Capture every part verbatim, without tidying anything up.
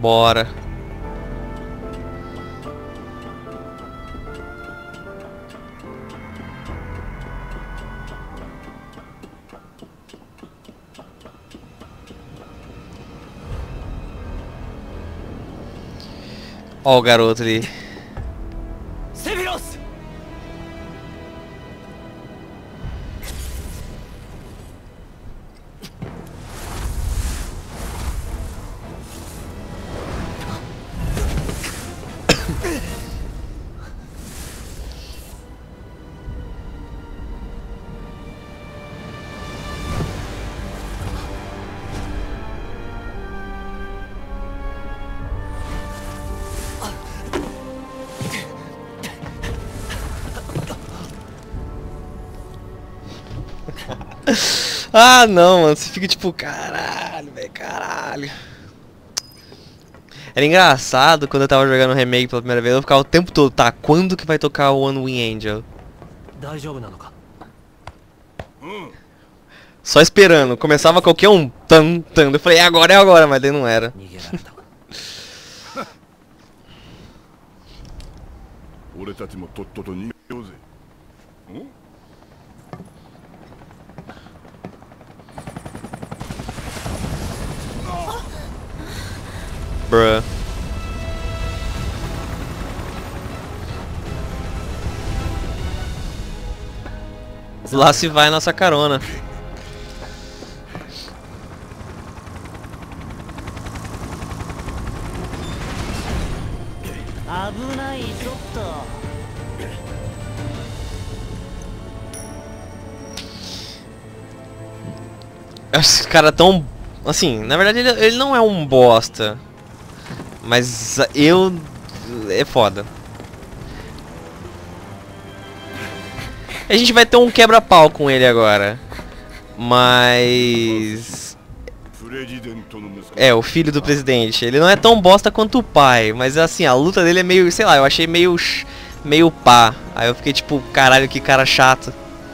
Bora. Ó o garoto ali. Sephiroth! Ah, não, mano. Você fica tipo, caralho, velho, caralho. Era engraçado quando eu tava jogando o remake pela primeira vez. Eu ficava o tempo todo, tá, quando que vai tocar o One Wing Angel? Só esperando. Começava qualquer um. Tan, tan. Eu falei, é agora, é agora, mas daí não era. Bruh. Lá se vai nossa carona. Esse cara tão... Assim, na verdade ele, ele não é um bosta. Mas eu... é foda. A gente vai ter um quebra-pau com ele agora. Mas... é, o filho do presidente. Ele não é tão bosta quanto o pai. Mas assim, a luta dele é meio... sei lá, eu achei meio... meio pá. Aí eu fiquei tipo, caralho, que cara chato.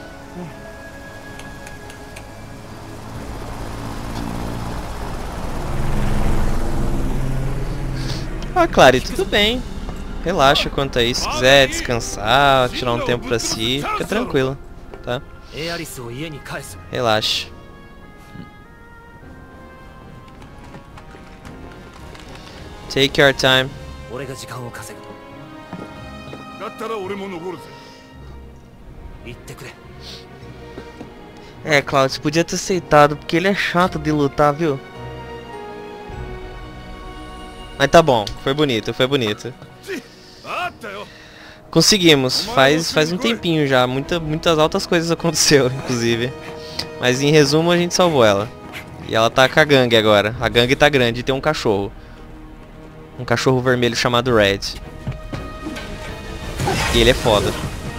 Ah, claro, tudo bem. Relaxa quanto a isso. Se quiser descansar, tirar um tempo pra si, fica tranquilo, tá? Relaxa. Take your time. É, Cloud, você podia ter aceitado, porque ele é chato de lutar, viu? Mas tá bom, foi bonito, foi bonito. Conseguimos, faz, faz um tempinho já, muita, muitas altas coisas aconteceram, inclusive. Mas em resumo a gente salvou ela. E ela tá com a gangue agora, a gangue tá grande e tem um cachorro. Um cachorro vermelho chamado Red. E ele é foda.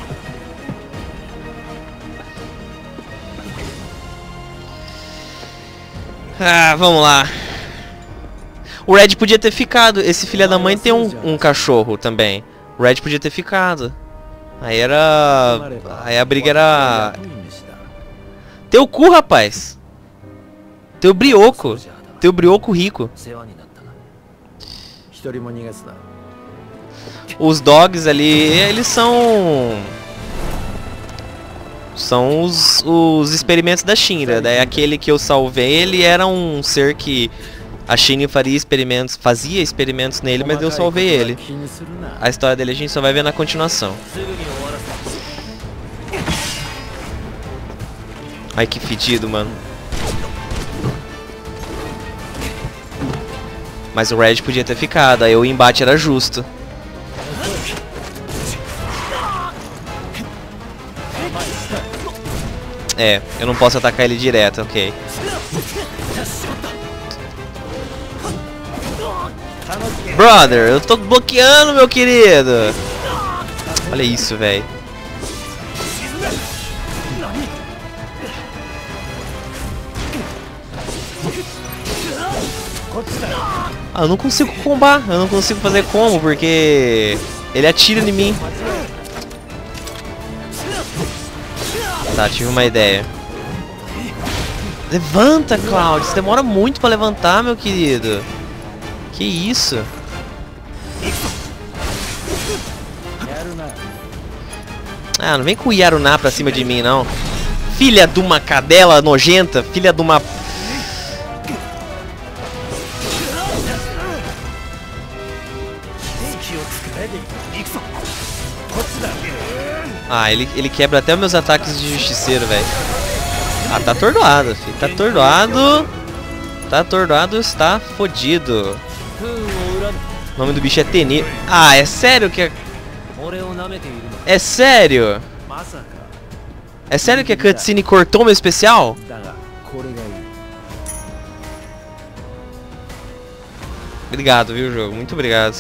Ah, vamos lá. O Red podia ter ficado. Esse filho da mãe tem um, um cachorro também. O Red podia ter ficado. Aí era... aí a briga era... Teu cu, rapaz. Teu brioco. Teu brioco rico. Os dogs ali, eles são... são os, os experimentos da Shinra. Daí aquele que eu salvei, ele era um ser que... a Shinra faria experimentos, fazia experimentos nele, mas eu salvei ele. A história dele a gente só vai ver na continuação. Ai, que fedido, mano. Mas o Red podia ter ficado, aí o embate era justo. É, eu não posso atacar ele direto, ok. Brother, eu tô bloqueando, meu querido. Olha isso, velho. Ah, eu não consigo combar, eu não consigo fazer combo porque ele atira em mim. Tá, tive uma ideia. Levanta, Cloud, você demora muito pra levantar, meu querido. Que isso? Ah, não vem com o Yaruna pra cima de mim, não. Filha de uma cadela nojenta. Filha de uma... Ah, ele, ele quebra até os meus ataques de justiceiro, velho. Ah, tá atordoado, filho. Tá atordoado. Tá atordoado, está fodido. O nome do bicho é Tenê. Ah, é sério que é... É sério? É sério que a cutscene cortou meu especial? Obrigado, viu, jogo? Muito obrigado.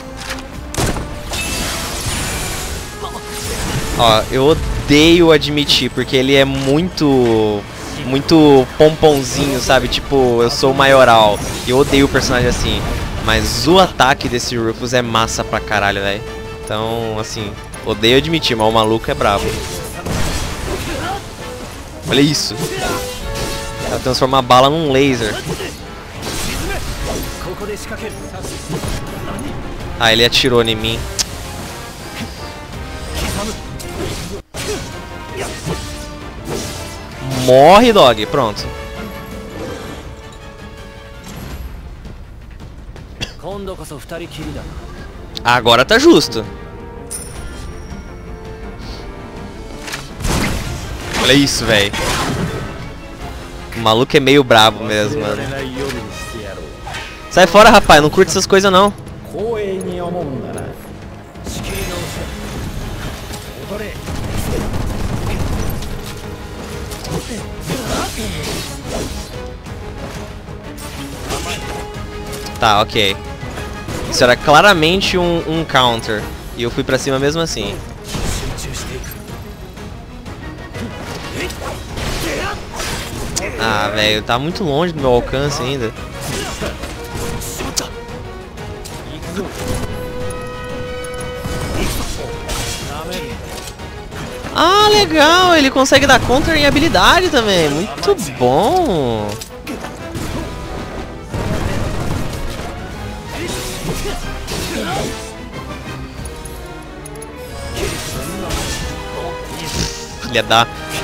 Ó, eu odeio admitir, porque ele é muito... Muito pomponzinho, sabe? Tipo, eu sou o maioral. E eu odeio o personagem assim. Mas o ataque desse Rufus é massa pra caralho, velho. Então, assim, odeio admitir, mas o maluco é brabo. Olha isso. Ela transforma a bala num laser. Ah, ele atirou em mim. Morre, dog. Pronto. Agora tá justo. Olha isso, velho. O maluco é meio brabo mesmo, mano. Sai fora, rapaz. Não curte essas coisas, não. Tá, ok. Isso era claramente um, um counter. E eu fui pra cima mesmo assim. Ah, velho, tá muito longe do meu alcance ainda. Ah, legal, ele consegue dar counter em habilidade também. Muito bom. Filha da...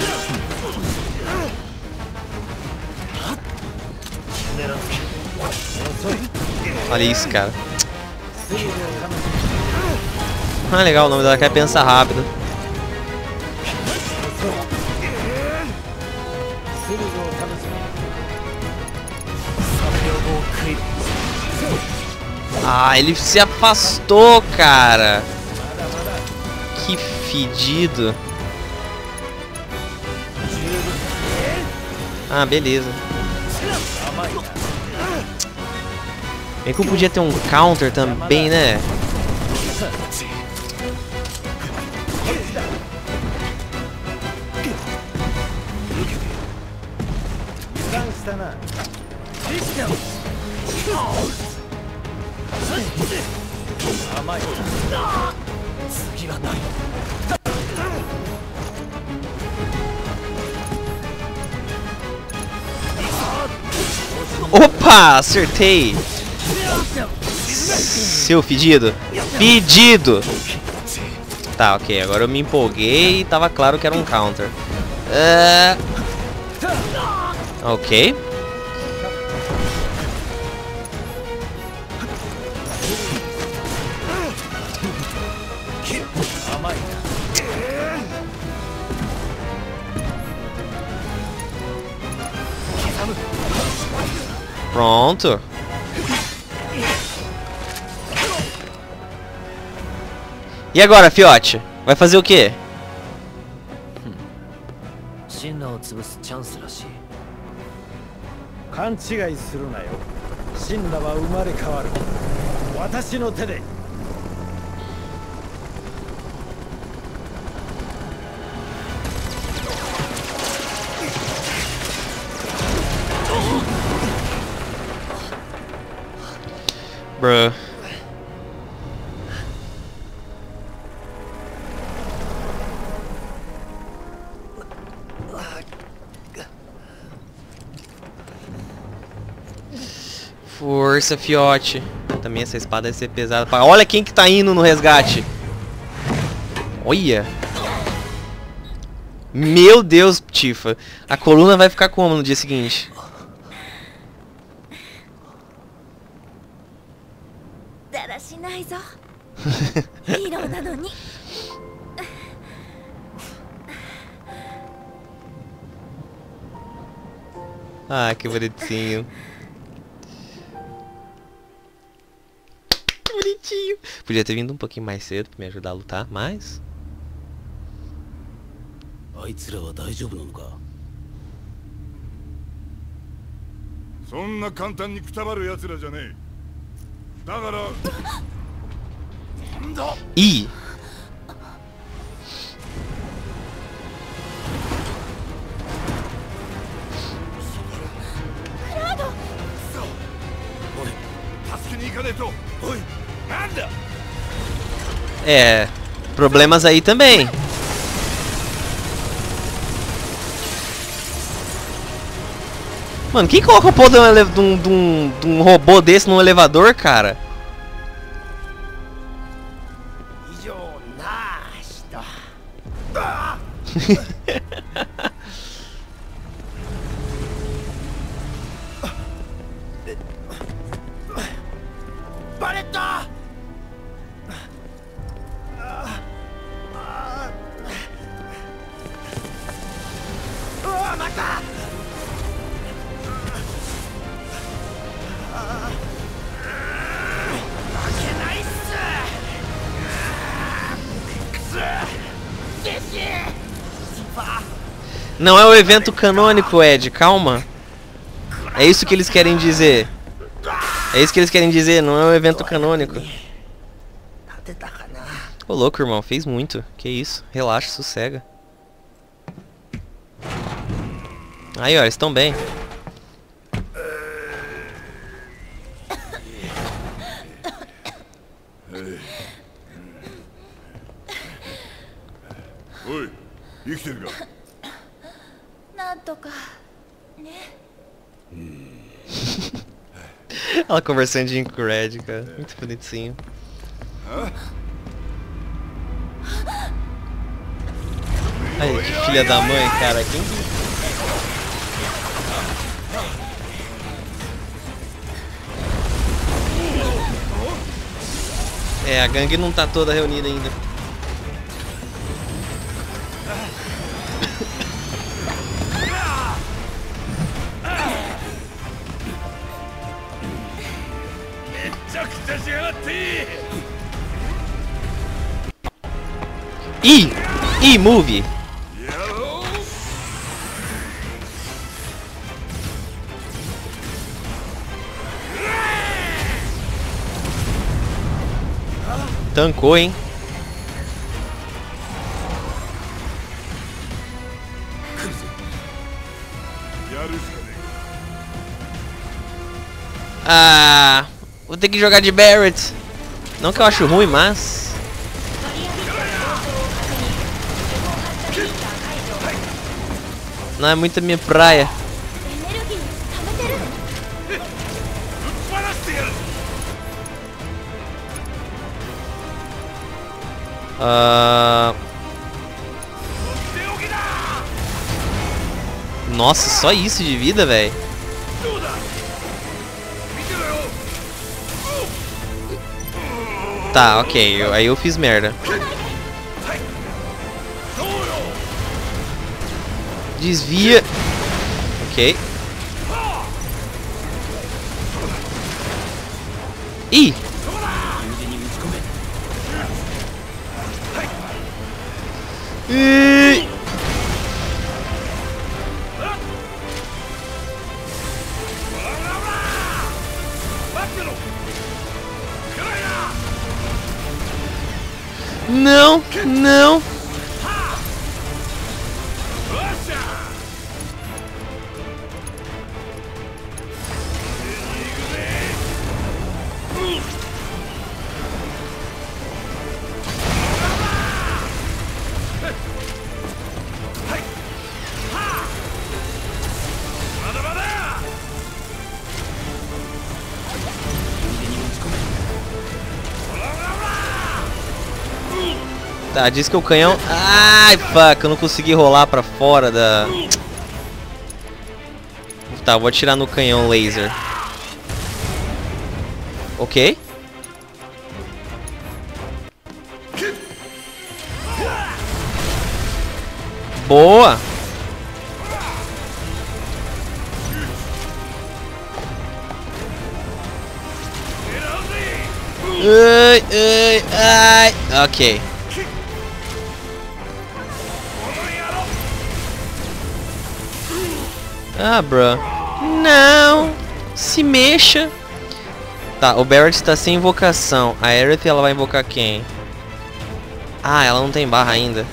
Olha isso, cara. Ah, legal, o nome dela quer pensar rápido. Ah, ele se afastou, cara. Que fedido. Ah, beleza. Bem que eu podia ter um counter também, né? Opa, acertei. Seu fedido. Fedido. Tá, ok, agora eu me empolguei e tava claro que era um counter. Uh... Ok. Pronto. E agora, fiote? Vai fazer o quê? Bruh. Força, fiote. Também essa espada deve ser pesada. Pra... Olha quem que tá indo no resgate. Olha. Meu Deus, Tifa. A coluna vai ficar como no dia seguinte? Ah, que bonitinho. Que bonitinho. Podia ter vindo um pouquinho mais cedo pra me ajudar a lutar, mas... Ih! É, problemas aí também. Mano, quem coloca o pô de um, de, um, de, um, de um robô desse num elevador, cara? Não é o evento canônico, Ed, calma. É isso que eles querem dizer. É isso que eles querem dizer, não é o evento canônico. Ô louco, irmão, fez muito. Que isso, relaxa, sossega. Aí, ó, eles estão bem. Oi, ela conversando com o Red, cara. Muito bonitinho. Ai, que filha da mãe, cara. Quem... É, a gangue não tá toda reunida ainda. Ih! Ih, move! Tancou, hein? Ah, vou ter que jogar de Barret. Não que eu acho ruim, mas... não é muito a minha praia. Uh... Nossa, só isso de vida, velho. Tá, ok. Eu, aí eu fiz merda. Desvia. Ok. Ih! Ih! Não, não. Tá, diz que o canhão... Ai, fuck, eu não consegui rolar pra fora da... Tá, vou atirar no canhão laser. Ok. Boa! Ai, ai, ai. Ok. Ah, bro. Não! Se mexa! Tá, o Barret está sem invocação. A Aerith, ela vai invocar quem? Ah, ela não tem barra ainda.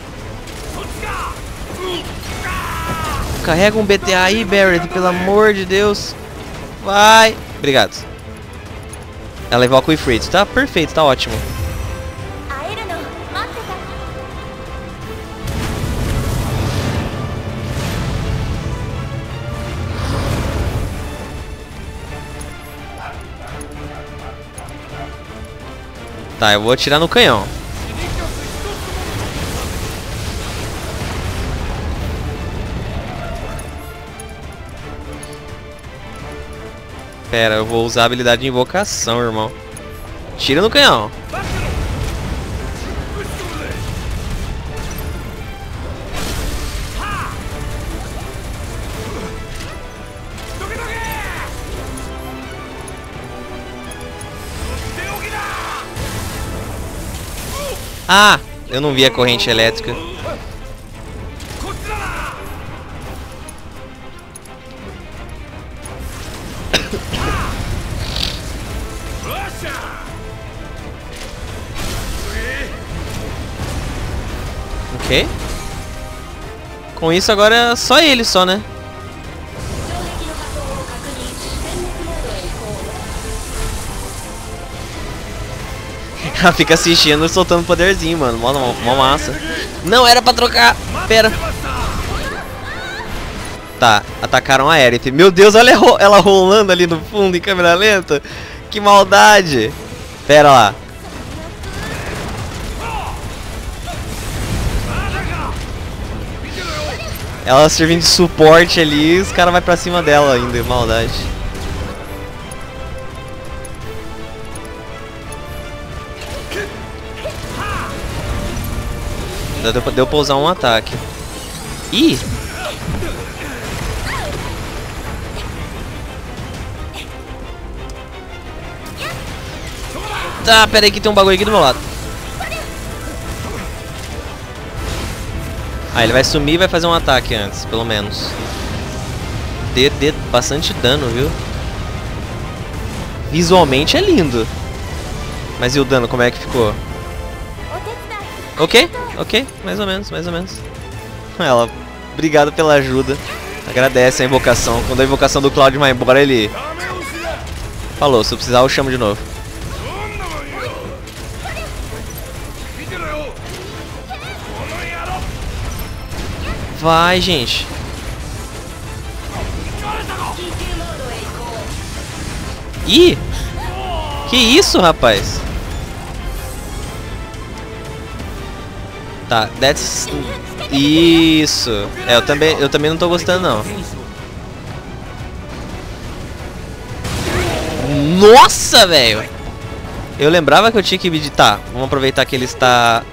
Carrega um B T A aí, Barret, pelo amor de Deus. Vai! Obrigado. Ela invoca o Ifrit. Tá perfeito, tá ótimo. Tá, eu vou atirar no canhão. Pera, eu vou usar a habilidade de invocação, irmão. Tira no canhão. Ah, eu não vi a corrente elétrica. Ok. Com isso agora é só ele só, né? Ela fica assistindo e soltando poderzinho, mano. Mó, mó massa. Não era pra trocar. Pera. Tá, atacaram a Aerith. Meu Deus, olha ela rolando ali no fundo em câmera lenta. Que maldade. Pera lá. Ela servindo de suporte ali, os caras vão pra cima dela ainda, maldade. Deu, deu pra usar um ataque. Ih! Tá, pera aí que tem um bagulho aqui do meu lado. Ah, ele vai sumir e vai fazer um ataque antes, pelo menos. Dê, dê bastante dano, viu? Visualmente é lindo. Mas e o dano, como é que ficou? Ok, ok, mais ou menos, mais ou menos. Ela, obrigado pela ajuda. Agradece a invocação. Quando a invocação do Cloud vai embora, ele... Falou, se eu precisar eu chamo de novo. Vai, gente. Ih! Que isso, rapaz? Tá, that's... Isso. É, eu também, eu também não tô gostando, não. Nossa, velho! Eu lembrava que eu tinha que meditar. Tá, vamos aproveitar que ele está...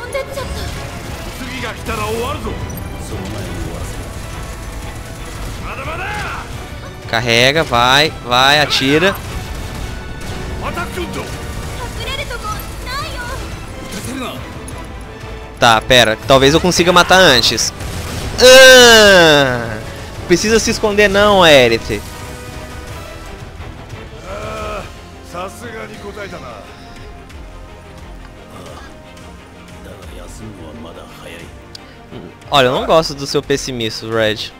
Carrega, vai, vai, atira. Tá, pera. Talvez eu consiga matar antes. Ah, precisa se esconder não, Aerith. Olha, eu não gosto do seu pessimismo, Red.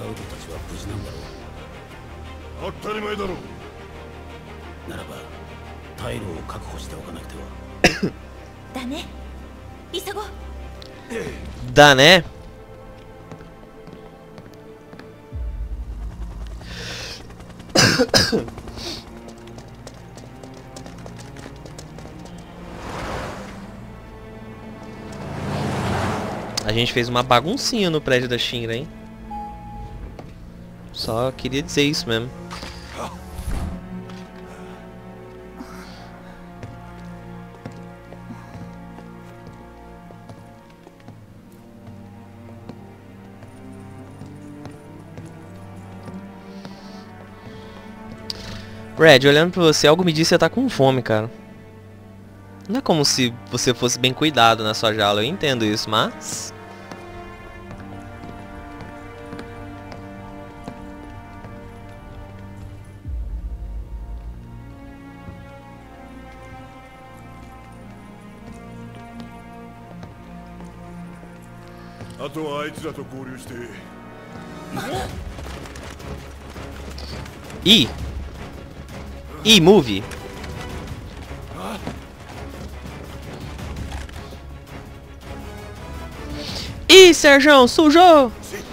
Dá, né? A gente fez uma baguncinha no prédio da Shinra, hein? Só queria dizer isso mesmo. Red, olhando pra você, algo me diz que você tá com fome, cara. Não é como se você fosse bem cuidado na sua jaula, eu entendo isso, mas... Ih! Ih, move! Ih, Serjão, sujou!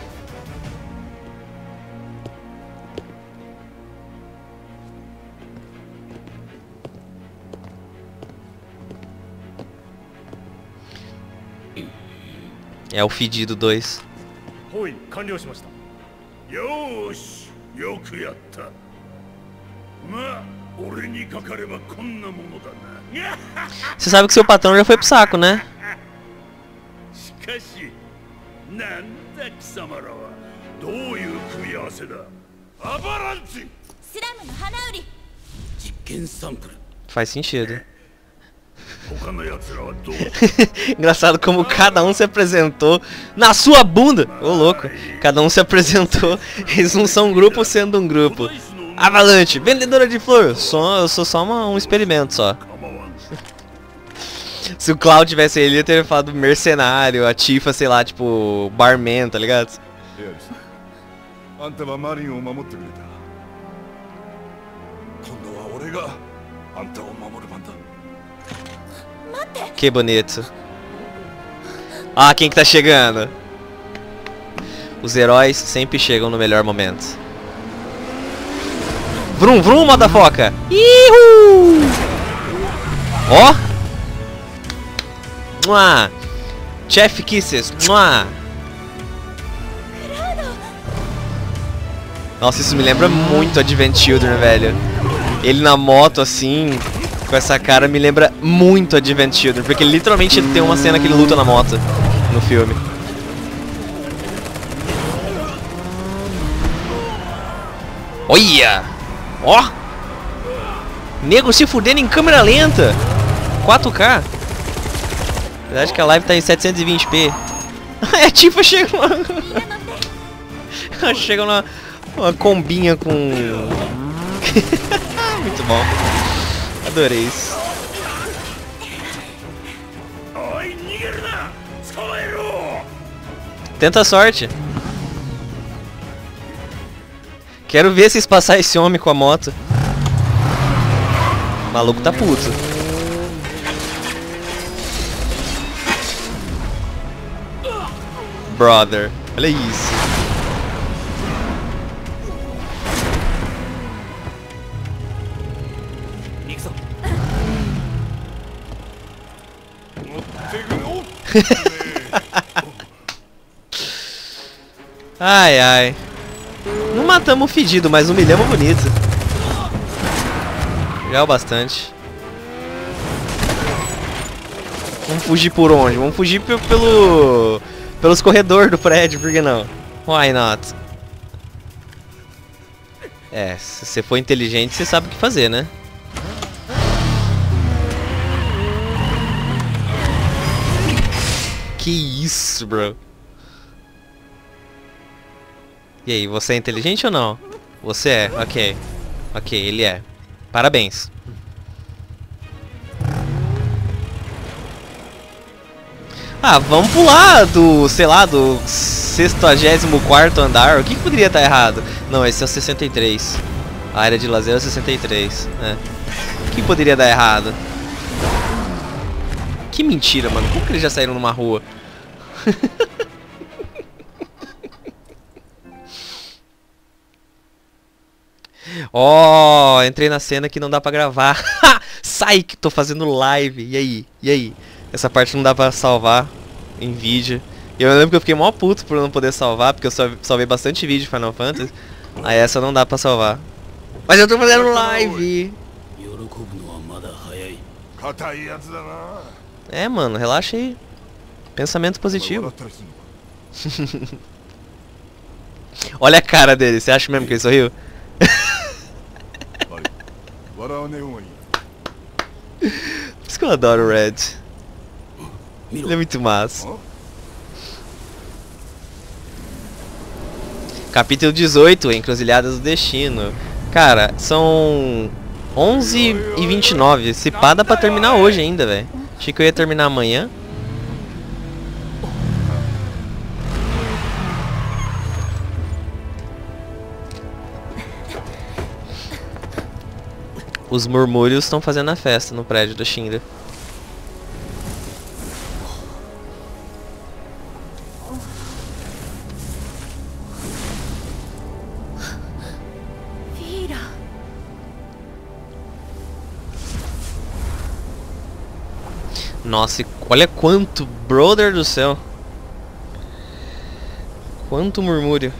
É o fedido dois. Oi, concluído. Yoshi, yoku yatta. Ma, ore ni kakareba konna mono da na. Você sabe que seu patrão já foi pro saco, né? Shikashi, nanda kisamara wa dou iu kumiawase da? Avalanche! Slum no hanauri. Jikken sample. Faz sentido. Wa dou? Engraçado como cada um se apresentou na sua bunda. Ô louco, cada um se apresentou. Eles não são um grupo sendo um grupo. Avalanche, vendedora de flor. Só, eu sou só uma, um experimento só. Se o Cloud tivesse ele, ele ia ter falado mercenário, a Tifa, sei lá, tipo, barman, tá ligado? Que bonito. Ah, quem que tá chegando? Os heróis sempre chegam no melhor momento. Vrum, vrum, motherfucker! Ihu! Ó! Mua! Chef Kisses! Mua! Nossa, isso me lembra muito Advent Children, velho. Ele na moto, assim, com essa cara, me lembra muito Advent Children. Porque literalmente tem uma cena que ele luta na moto no filme. Olha! Ó! Nego se fudendo em câmera lenta! quatro K! Verdade que a live tá em setecentos e vinte p. A Tifa chega uma... chega uma, uma combinha com... Muito bom. Adorei isso. Tenta a sorte. Quero ver se passar esse homem com a moto. O maluco tá puto. Brother, olha isso. Ai, ai. Não matamos o fedido, mas humilhamos bonito. Já é o bastante. Vamos fugir por onde? Vamos fugir pelo... pelos corredores do prédio, por que não? Why not? É, se você for inteligente, você sabe o que fazer, né? Que isso, bro? E aí, você é inteligente ou não? Você é, ok. Ok, ele é. Parabéns. Ah, vamos pular do, sei lá, do sexagésimo quarto andar. O que, que poderia estar errado? Não, esse é o sessenta e três. A área de lazer é o sessenta e três. É. O que poderia dar errado? Que mentira, mano. Como que eles já saíram numa rua? Ó, oh, entrei na cena que não dá pra gravar. Sai que tô fazendo live. E aí? E aí? Essa parte não dá pra salvar em vídeo. E eu lembro que eu fiquei mó puto por não poder salvar, porque eu sal- salvei bastante vídeo de Final Fantasy. Aí essa não dá pra salvar. Mas eu tô fazendo live! 喜ぶのはまだ早い。硬いやつだな。 É, mano, relaxa aí. Pensamento 笑 positivo. ったりすんのか。 Olha a cara dele, você acha mesmo que ele sorriu? はい。笑わねえ方がいい。 Por isso que eu adoro o Red. Ele é muito massa. Capítulo dezoito, Encruzilhadas do Destino. Cara, são onze e vinte e nove. Se pá, dá pra terminar hoje ainda, velho. Achei que eu ia terminar amanhã. Os murmúrios estão fazendo a festa no prédio da Shinra. Nossa, e olha quanto, brother do céu. Quanto murmúrio.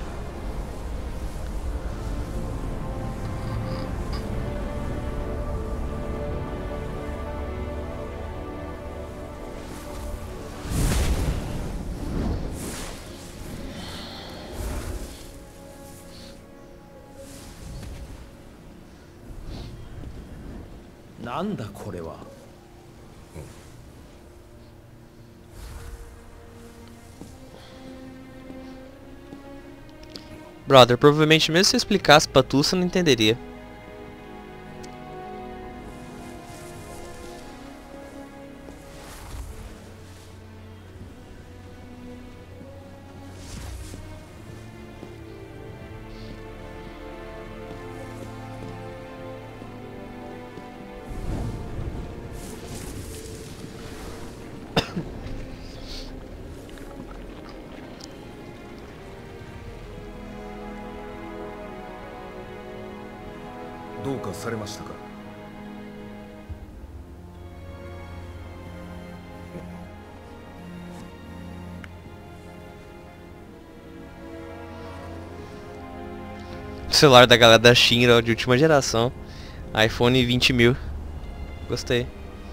Nanda, これは。 Brother, provavelmente mesmo se eu explicasse pra tu, você não entenderia. O celular da galera da Shinra de última geração. iPhone vinte mil. Gostei.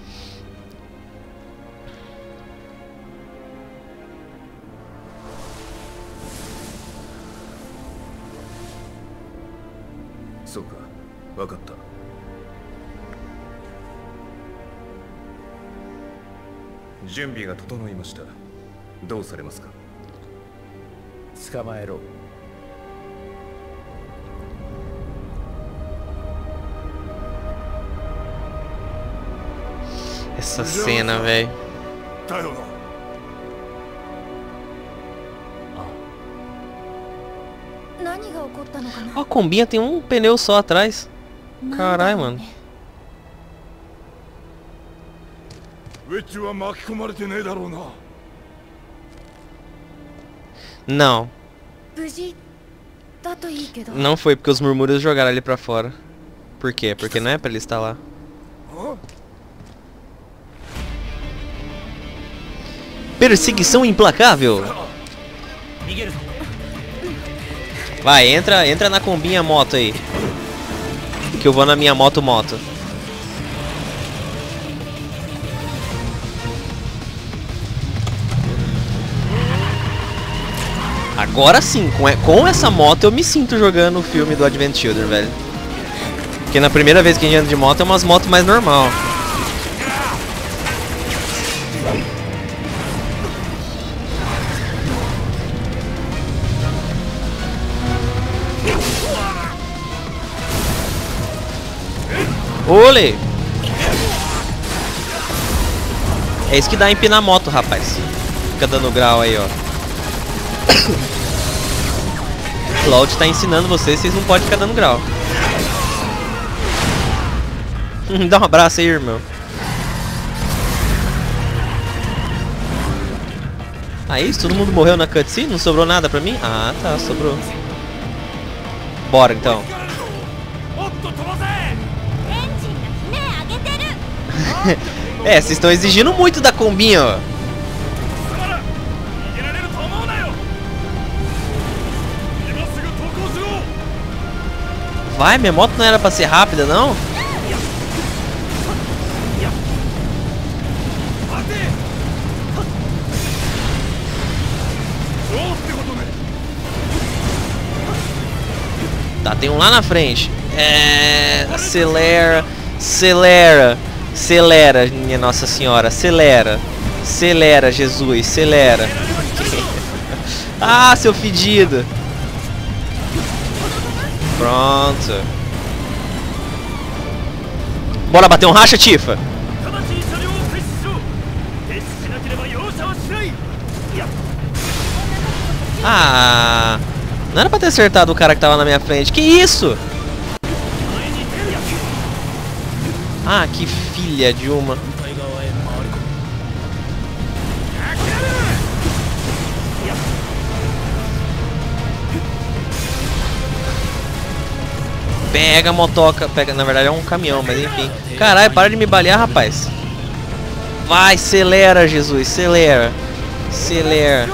Essa cena, velho. Ó, a combinha tem um pneu só atrás. Caralho, mano. Não. Não foi porque os murmúrios jogaram ele pra fora. Por quê? Porque não é pra ele estar lá. Perseguição implacável. Vai, entra, entra na combinha moto aí. Que eu vou na minha moto moto. Agora sim, com, com essa moto eu me sinto jogando o filme do Advent Children, velho. Porque na primeira vez que a gente anda de moto é umas motos mais normal. Olê! É isso que dá empinar a moto, rapaz. Fica dando grau aí, ó. Cloud tá ensinando vocês, vocês não podem ficar dando grau. Dá um abraço aí, irmão. Ah, isso? Todo mundo morreu na cutscene? Não sobrou nada pra mim? Ah, tá, sobrou. Bora, então. É, vocês estão exigindo muito da combinha, ó. Vai, minha moto não era pra ser rápida, não? Tá, tem um lá na frente. É... Acelera. Acelera. Acelera, minha Nossa Senhora. Acelera. Acelera, Jesus. Acelera. Ah, seu fedido. Pronto. Bora bater um racha, Tifa? Ah, não era pra ter acertado o cara que tava na minha frente. Que isso? Ah, que filha de uma. Pega a motoca. Pega, na verdade é um caminhão, mas enfim. Caralho, para de me balear, rapaz. Vai, acelera, Jesus. Acelera. Acelera.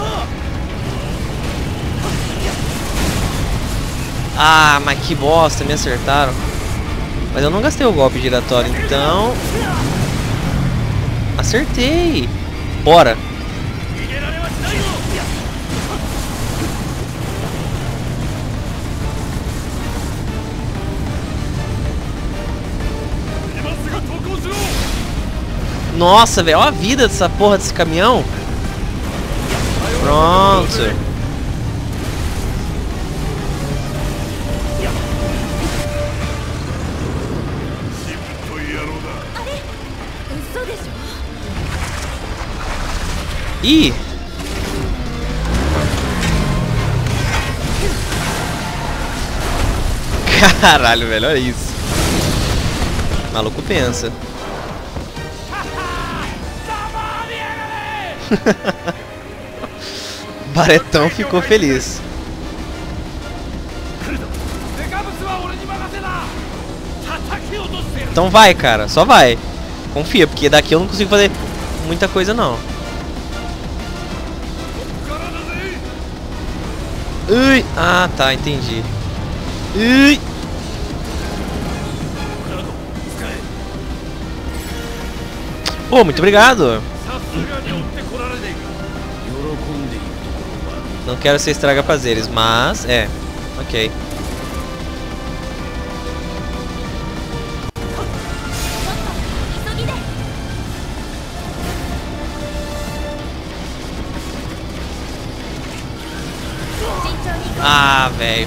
Ah, mas que bosta, me acertaram. Mas eu não gastei o golpe giratório, então... Acertei. Bora. Nossa, velho, olha a vida dessa porra desse caminhão. Pronto. Ih! Caralho, velho, olha isso. O maluco pensa. Baretão ficou feliz. Então vai, cara, só vai. Confia, porque daqui eu não consigo fazer muita coisa não. Ui. Ah, tá, entendi. Ui. Oh, muito obrigado. Não quero ser estraga prazeres, mas é, ok. Ah, velho.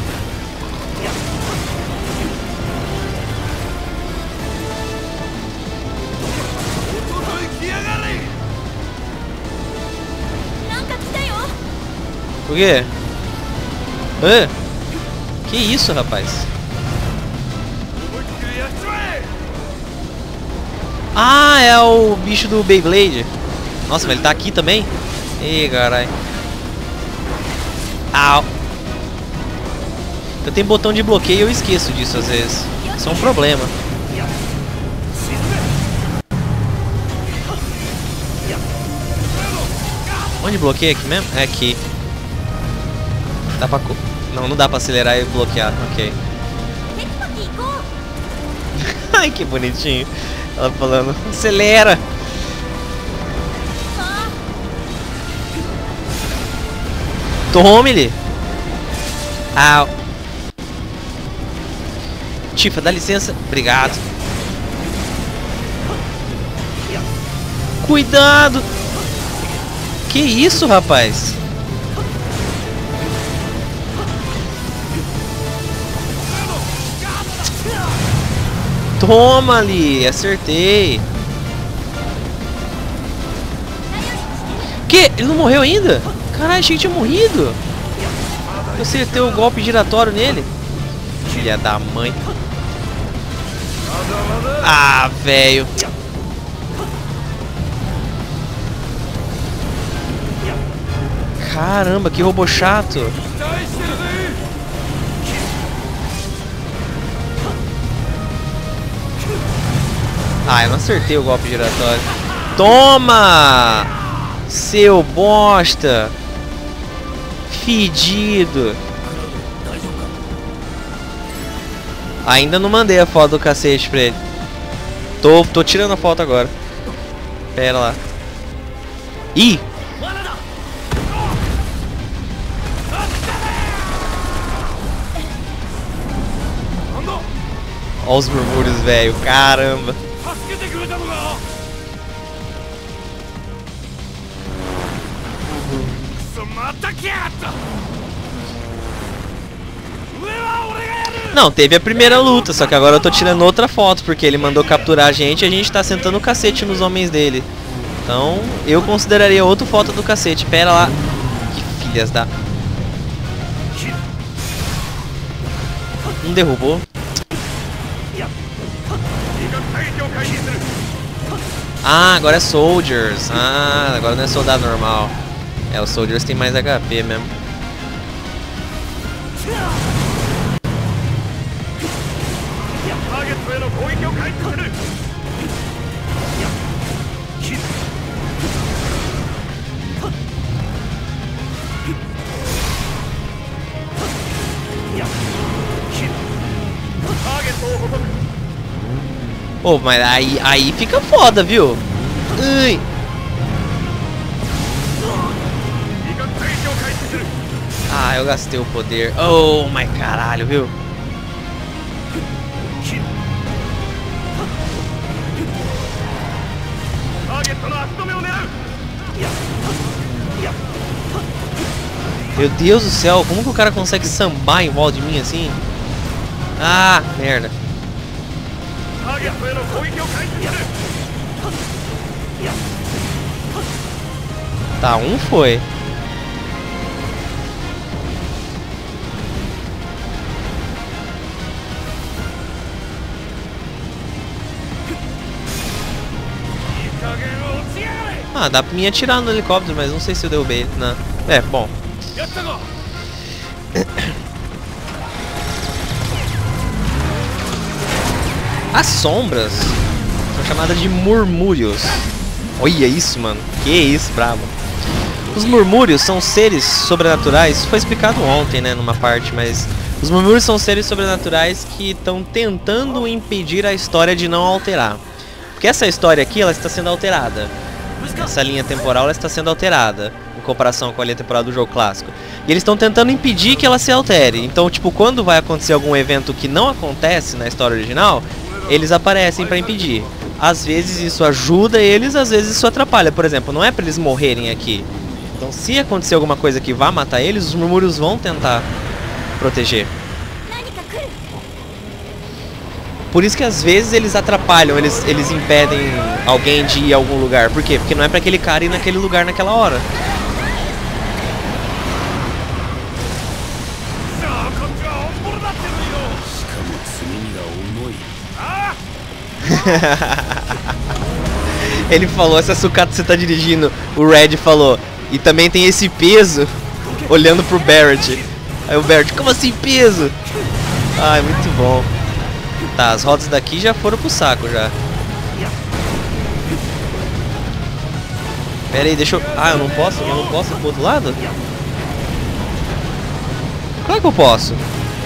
O quê? Hã? Que isso, rapaz? Ah, é o bicho do Beyblade. Nossa, mas ele tá aqui também? Ih, carai. Au. Eu tenho botão de bloqueio e eu esqueço disso às vezes. Isso é um problema. Onde bloqueia aqui mesmo? É aqui. Dá pra... Não, não dá pra acelerar e bloquear. Ok. Ai, que bonitinho. Ela falando, acelera. Tome-lhe. Au. Tifa, dá licença. Obrigado. Cuidado. Que isso, rapaz? Toma ali, acertei. Que? Ele não morreu ainda? Caralho, achei que tinha morrido. Eu acertei o golpe giratório nele. Filha da mãe. Ah, velho. Caramba, que robô chato. Ah, eu não acertei o golpe giratório. Toma! Seu bosta! Fedido! Ainda não mandei a foto do cacete pra ele. Tô, tô tirando a foto agora. Pera lá. Ih! Olha os murmúrios, velho. Caramba. Não, teve a primeira luta, só que agora eu tô tirando outra foto, porque ele mandou capturar a gente e a gente tá sentando o cacete nos homens dele. Então, eu consideraria outra foto do cacete. Pera lá. Que filhas da... Não derrubou. Ah, agora é Soldiers. Ah, agora não é soldado normal. É, os Soldiers tem mais H P mesmo. Pô, oh, mas aí, aí fica foda, viu? Ui. Ah, eu gastei o poder. Oh, my caralho, viu? Meu Deus do céu, como que o cara consegue sambar em volta de mim assim? Ah, merda. Tá, um foi. Ah, dá pra mim atirar no helicóptero, mas não sei se eu derrubei ele. Não. É, bom. As sombras são chamadas de murmúrios. Olha isso, mano. Que isso, brabo. Os murmúrios são seres sobrenaturais. Isso foi explicado ontem, né, numa parte, mas... Os murmúrios são seres sobrenaturais que estão tentando impedir a história de não alterar. Porque essa história aqui, ela está sendo alterada. Essa linha temporal, ela está sendo alterada em comparação com a linha temporal do jogo clássico. E eles estão tentando impedir que ela se altere. Então, tipo, quando vai acontecer algum evento que não acontece na história original, eles aparecem para impedir. Às vezes isso ajuda eles, às vezes isso atrapalha. Por exemplo, não é para eles morrerem aqui. Então, se acontecer alguma coisa que vá matar eles, os murmúrios vão tentar proteger. Por isso que às vezes eles atrapalham, eles, eles impedem alguém de ir a algum lugar. Por quê? Porque não é pra aquele cara ir naquele lugar naquela hora. Ele falou, essa sucata que você tá dirigindo, o Red falou. E também tem esse peso, olhando pro Barrett. Aí o Barrett, como assim peso? Ai, muito bom. Tá, as rodas daqui já foram pro saco já. Pera aí, deixa eu... Ah, eu não posso? Eu não posso ir pro outro lado? Claro que eu posso.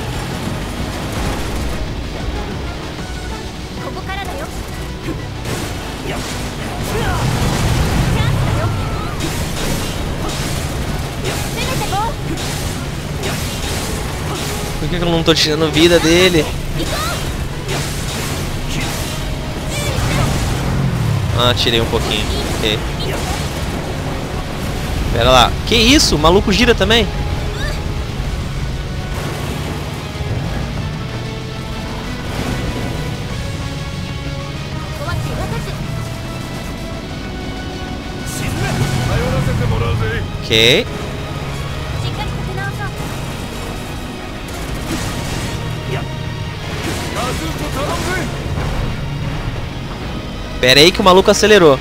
Por que eu não tô tirando vida dele? Ah, tirei um pouquinho. Ok. Pera lá. Que isso? O maluco gira também? Ok. Pera aí que o maluco acelerou.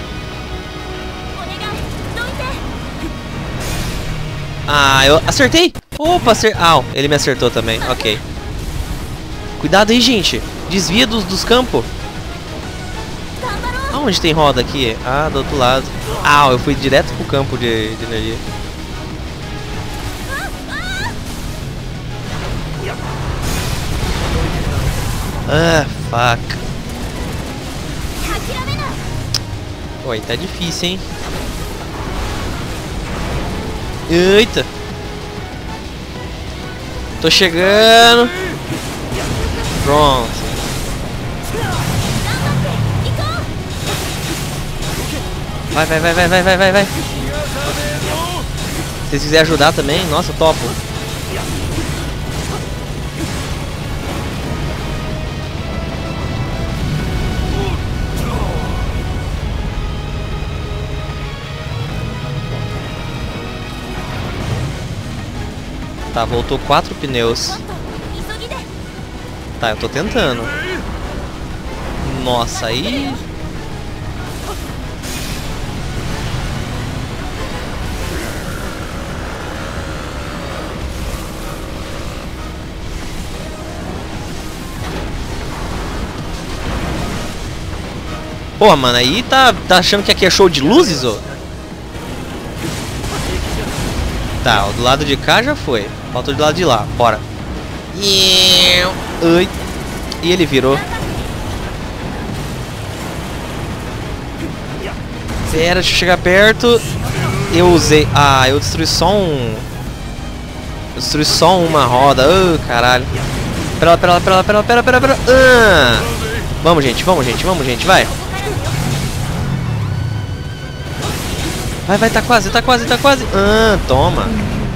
Ah, eu acertei. Opa, acer... ah, ele me acertou também. Ok. Cuidado aí, gente. Desvia dos, dos campos. Aonde tem roda aqui? Ah, do outro lado. Ah, eu fui direto pro campo de, de energia. Ah, fuck. Oi, tá difícil, hein? Eita. Tô chegando. Pronto. Vai, vai, vai, vai, vai, vai, vai, vai. Se vocês quiserem ajudar também, nossa, topo. Tá, voltou quatro pneus. Tá, eu tô tentando. Nossa, aí... Pô, mano, aí tá, tá achando que aqui é show de luzes, ô? Tá, o do lado de cá já foi. Falta do lado de lá, bora. Ui. E ele virou. Pera, deixa eu chegar perto. Eu usei... Ah, eu destruí só um... Eu destruí só uma roda. Oh, caralho. Pera lá, pera lá, pera lá, pera lá, pera, pera, pera. Ah. Vamos, gente, vamos, gente, vamos, gente, vai. Vai, vai, tá quase, tá quase, tá quase. Ah, toma.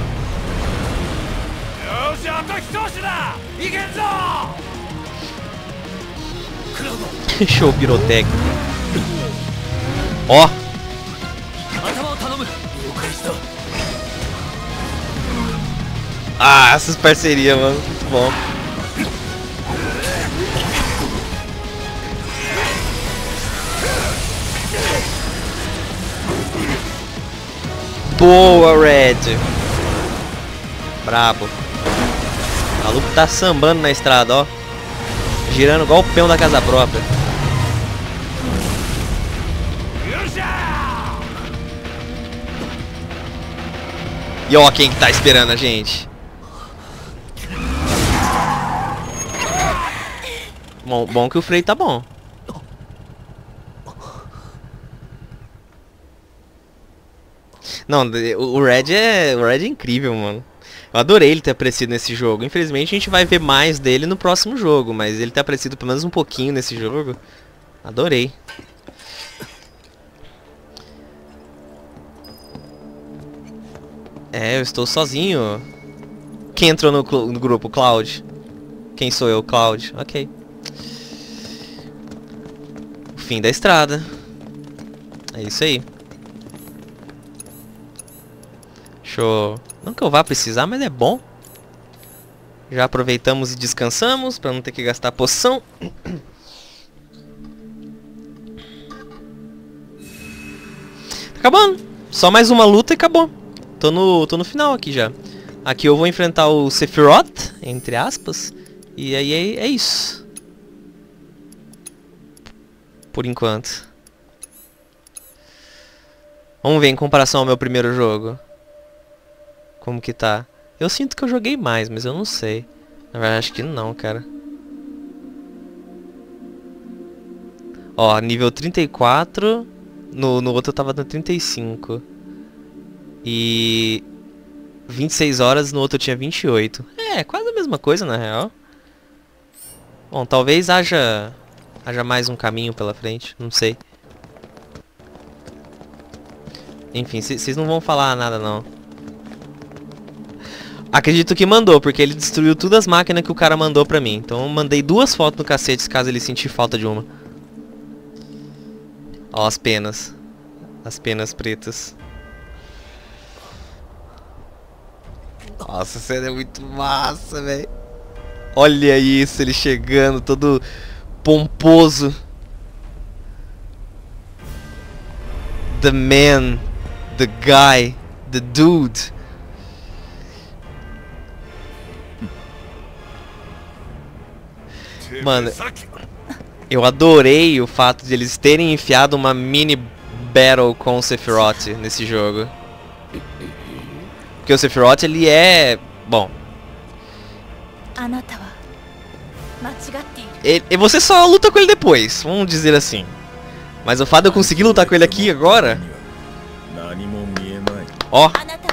Show pirotécnico. Ó. Ah, essas parcerias, mano. Muito bom. Boa, Red. Brabo. O maluco tá sambando na estrada, ó. Girando igual o peão da casa própria. E ó quem que tá esperando a gente. Bom, bom que o freio tá bom. Não, o Red é, o Red é incrível, mano. Eu adorei ele ter aparecido nesse jogo. Infelizmente a gente vai ver mais dele no próximo jogo, mas ele ter aparecido pelo menos um pouquinho nesse jogo. Adorei. É, eu estou sozinho. Quem entrou no, no grupo? Cloud. Quem sou eu? Cloud. Ok. O fim da estrada. É isso aí. Show. Não que eu vá precisar, mas é bom. Já aproveitamos e descansamos para não ter que gastar poção. Tá acabando. Só mais uma luta e acabou. Tô no, tô no final aqui já. Aqui eu vou enfrentar o Sephiroth, entre aspas. E aí é, é isso. Por enquanto. Vamos ver em comparação ao meu primeiro jogo. Como que tá? Eu sinto que eu joguei mais, mas eu não sei. Na verdade, acho que não, cara. Ó, nível trinta e quatro. No, no outro eu tava no trinta e cinco. E... vinte e seis horas, no outro eu tinha vinte e oito. É, quase a mesma coisa, na real. Bom, talvez haja... haja mais um caminho pela frente. Não sei. Enfim, vocês não vão falar nada, não. Acredito que mandou, porque ele destruiu todas as máquinas que o cara mandou pra mim. Então eu mandei duas fotos no cacete, caso ele sentir falta de uma. Ó as penas. As penas pretas. Nossa, essa cena é muito massa, velho. Olha isso, ele chegando todo pomposo. The man. The guy. The dude. Mano, eu adorei o fato de eles terem enfiado uma mini battle com o Sephiroth nesse jogo. Porque o Sephiroth, ele é... bom... ele, você só luta com ele depois, vamos dizer assim. Mas o fato de eu conseguir lutar com ele aqui agora... Ó.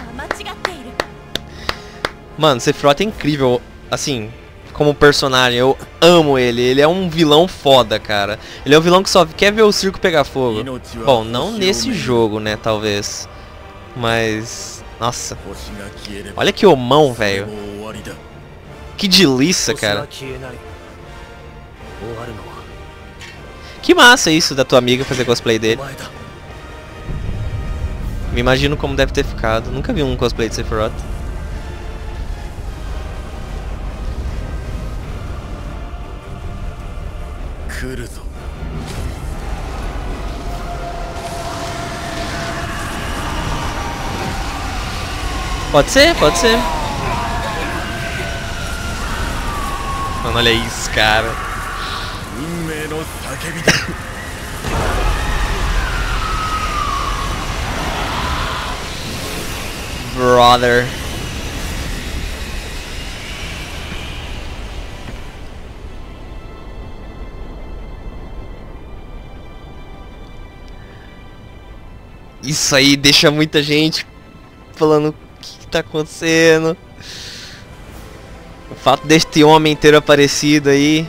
Mano, Sephiroth é incrível, assim, como personagem, eu amo ele. Ele é um vilão foda, cara. Ele é um vilão que só quer ver o circo pegar fogo. Bom, não nesse jogo, né, talvez. Mas... Nossa. Olha que homão, velho. Que delícia, cara. Que massa isso da tua amiga fazer cosplay dele. Me imagino como deve ter ficado. Nunca vi um cosplay de Sephiroth. Pode ser, pode ser. Mano, olha isso, cara. Brother. Isso aí deixa muita gente falando o que, que tá acontecendo. O fato deste homem ter aparecido aí.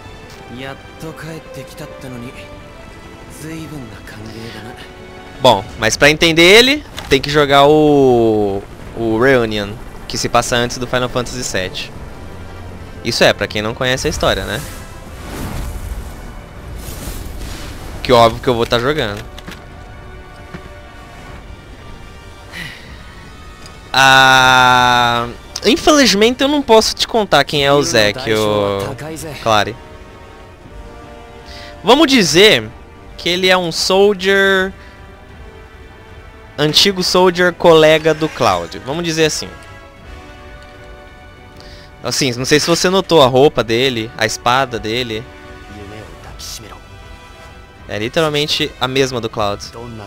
Bom, mas pra entender ele, tem que jogar o, o Reunion, que se passa antes do Final Fantasy sete. Isso é, pra quem não conhece a história, né? Que óbvio que eu vou estar jogando. Ah, infelizmente eu não posso te contar quem é o Zack, o Clary. Vamos dizer que ele é um soldier, antigo soldier colega do Cloud. Vamos dizer assim. Assim, não sei se você notou a roupa dele, a espada dele. É literalmente a mesma do Cloud.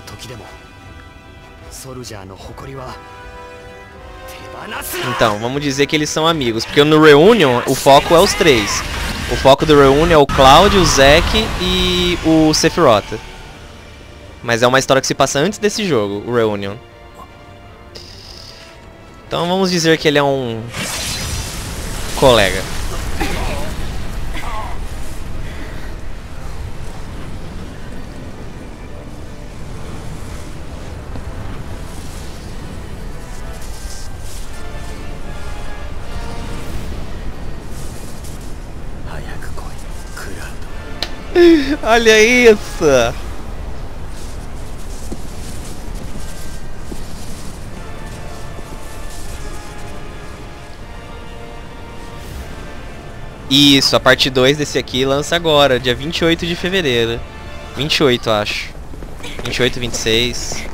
Então, vamos dizer que eles são amigos, porque no Reunion o foco é os três. O foco do Reunion é o Cloud, o Zack e o Sephiroth. Mas é uma história que se passa antes desse jogo, o Reunion. Então vamos dizer que ele é um colega. Olha isso! Isso, a parte dois desse aqui lança agora, dia vinte e oito de fevereiro. vinte e oito, acho. vinte e oito, vinte e seis.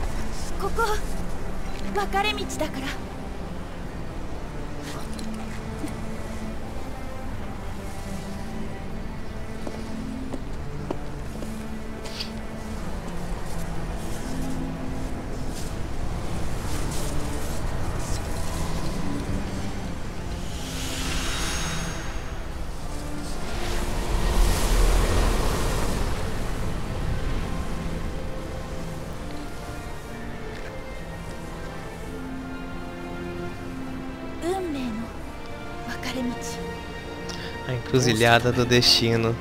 A encruzilhada do destino.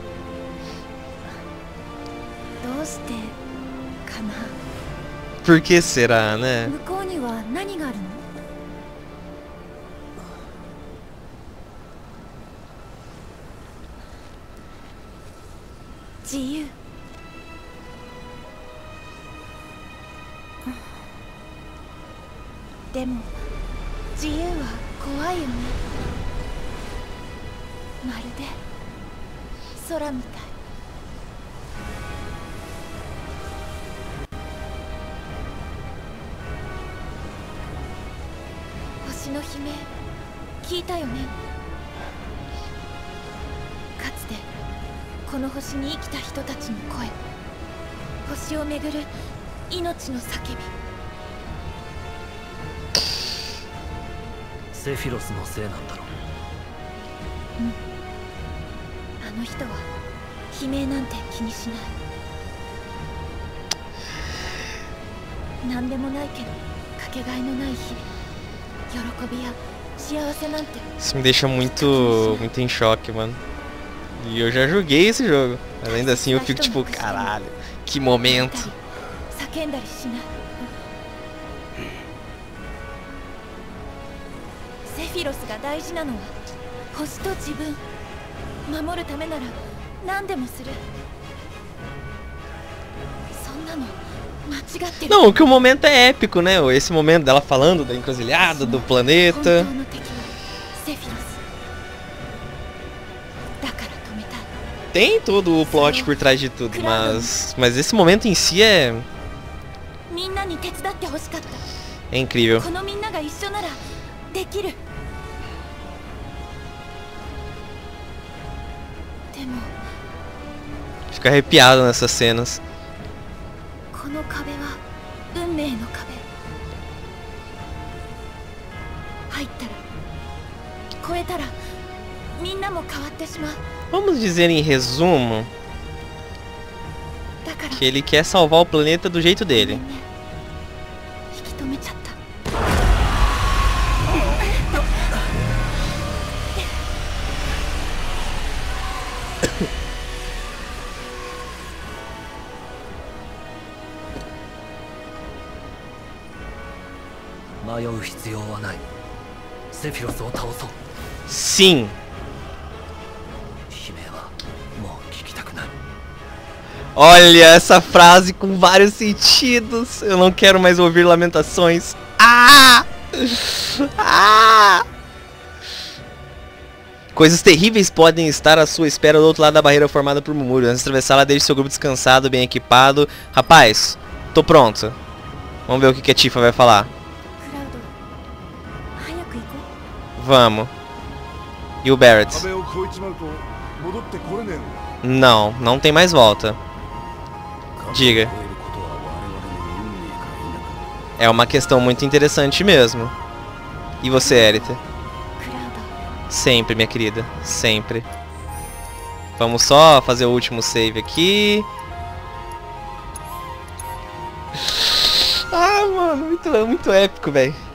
Por que será, né? の人は悲鳴なんて気にしない。なんでもないけどかけがえのない日々、喜びや幸せなんて。 Isso me deixa muito, muito em choque, mano. E eu já joguei esse jogo, mas ainda assim eu fico tipo, caralho, que momento. 叫んだりしない。セフィロスが大事なのは星と自分。守るためなら何でもする。そんなの間違ってる。 Não, que o momento é épico, né? Esse momento dela falando da encruzilhada, do planeta. Tem todo o plot por trás de tudo, mas mas esse momento em si é é incrível. Fico arrepiado nessas cenas. Vamos dizer em resumo que ele quer salvar o planeta do jeito dele. Sim. Olha essa frase com vários sentidos. Eu não quero mais ouvir lamentações. Ah! Ah! Coisas terríveis podem estar à sua espera do outro lado da barreira formada por Mumúrio. Antes de atravessá-la, deixe seu grupo descansado, bem equipado. Rapaz, tô pronto. Vamos ver o que a Tifa vai falar. Vamos. E o Barret? Não, não tem mais volta. Diga. É uma questão muito interessante mesmo. E você, Aerith? Sempre, minha querida. Sempre. Vamos só fazer o último save aqui. Ah, mano, muito, muito épico, velho.